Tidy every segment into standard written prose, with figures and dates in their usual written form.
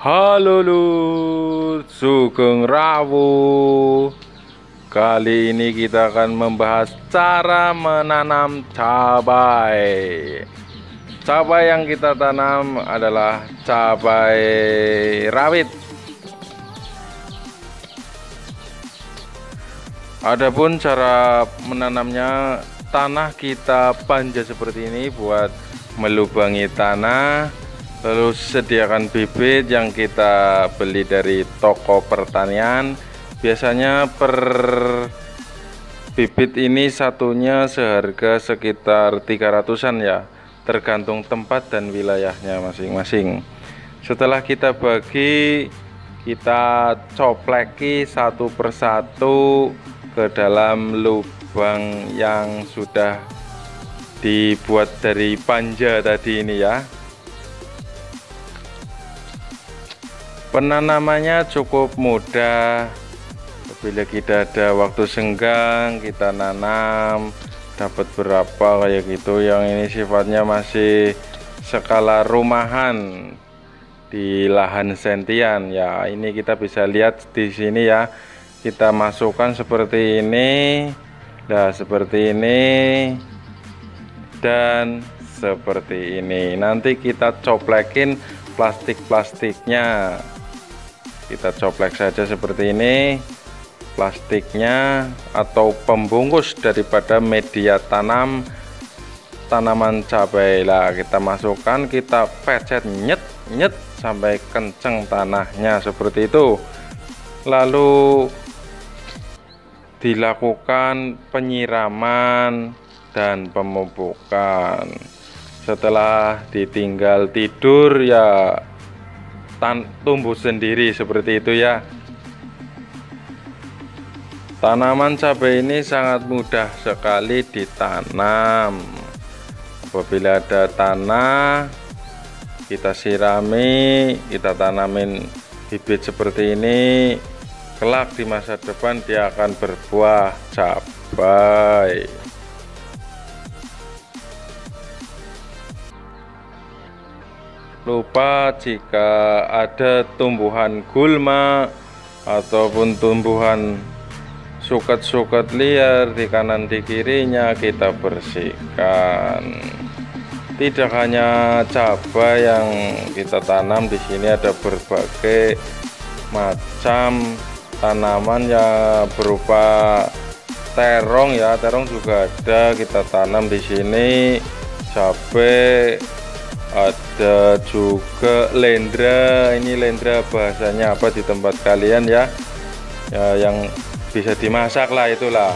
Halo Lur, Sugeng Rawuh. Kali ini kita akan membahas cara menanam cabai. Cabai yang kita tanam adalah cabai rawit. Adapun cara menanamnya, tanah kita panja seperti ini buat melubangi tanah. Lalu sediakan bibit yang kita beli dari toko pertanian. Biasanya per bibit ini satunya seharga sekitar 300-an ya, tergantung tempat dan wilayahnya masing-masing. Setelah kita bagi, kita copleki satu persatu ke dalam lubang yang sudah dibuat dari panja tadi ini ya. Penanamannya cukup mudah. Bila kita ada waktu senggang, kita nanam dapat berapa kayak gitu. Yang ini sifatnya masih skala rumahan di lahan sentian ya. Ini kita bisa lihat di sini ya. Kita masukkan seperti ini, nah seperti ini dan seperti ini. Nanti kita coplekin plastik-plastiknya. Kita coplek saja seperti ini plastiknya atau pembungkus daripada media tanaman cabai lah. Kita masukkan, kita pecet nyet sampai kenceng tanahnya seperti itu. Lalu dilakukan penyiraman dan pemupukan. Setelah ditinggal tidur ya tumbuh sendiri seperti itu ya. Tanaman cabai ini sangat mudah sekali ditanam. Apabila ada tanah, kita sirami, kita tanamin bibit seperti ini. Kelak di masa depan dia akan berbuah cabai. Lupa jika ada tumbuhan gulma ataupun tumbuhan suket-suket liar di kanan di kirinya, kita bersihkan. Tidak hanya cabai yang kita tanam, di sini ada berbagai macam tanaman yang berupa terong ya. Terong juga ada kita tanam di sini. Cabai, ada juga lendra. Ini lendra bahasanya apa di tempat kalian ya, yang bisa dimasak lah itulah.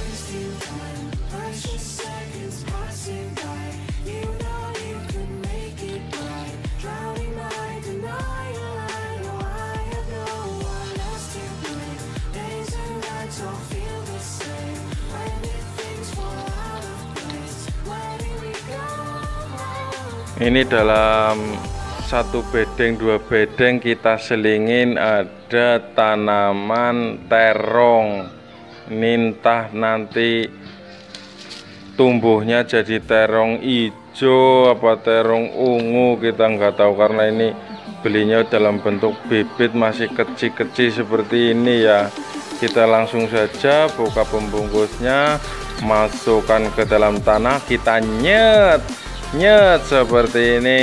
Ini dalam satu bedeng, dua bedeng kita selingin ada tanaman terong. Ini entah nanti tumbuhnya jadi terong hijau apa terong ungu, kita nggak tahu karena ini belinya dalam bentuk bibit masih kecil-kecil seperti ini ya. Kita langsung saja buka pembungkusnya, masukkan ke dalam tanah, kita nyet seperti ini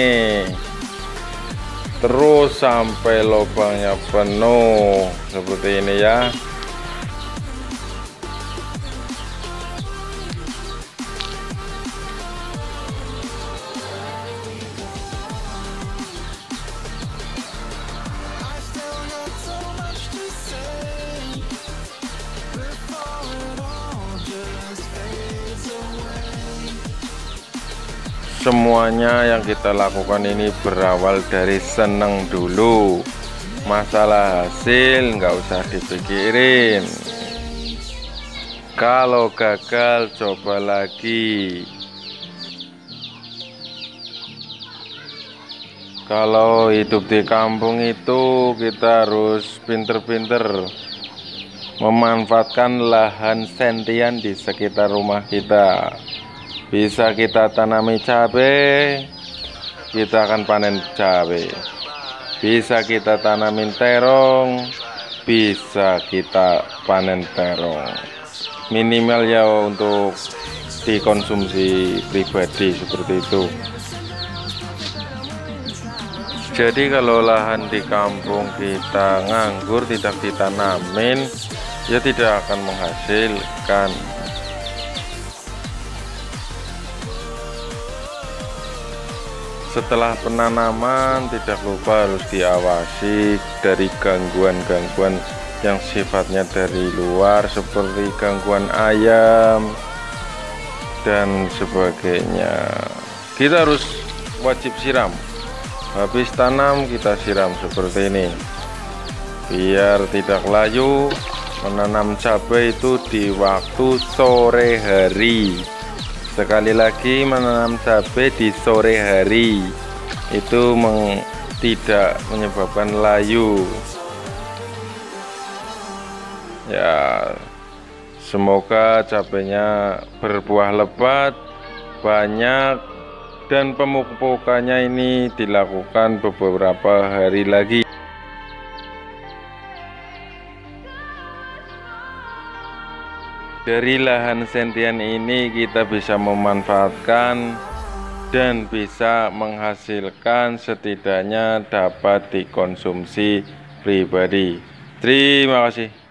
terus sampai lubangnya penuh seperti ini ya. Semuanya yang kita lakukan ini berawal dari seneng dulu. Masalah hasil nggak usah dipikirin. Kalau gagal coba lagi. Kalau hidup di kampung itu kita harus pinter-pinter memanfaatkan lahan sentian di sekitar rumah kita. Bisa kita tanami cabai, kita akan panen cabai. bisa kita tanamin terong, bisa kita panen terong. Minimal ya untuk dikonsumsi pribadi seperti itu. Jadi kalau lahan di kampung kita nganggur, tidak ditanamin, ya tidak akan menghasilkan. Setelah penanaman, tidak lupa harus diawasi dari gangguan-gangguan yang sifatnya dari luar, seperti gangguan ayam dan sebagainya. Kita harus wajib siram. Habis tanam kita siram seperti ini, biar tidak layu. Menanam cabai itu di waktu sore hari. Sekali lagi, menanam cabai di sore hari itu tidak menyebabkan layu. Ya, semoga cabainya berbuah lebat, banyak, dan pemupukannya ini dilakukan beberapa hari lagi. Dari lahan sentian ini kita bisa memanfaatkan dan bisa menghasilkan, setidaknya dapat dikonsumsi pribadi. Terima kasih.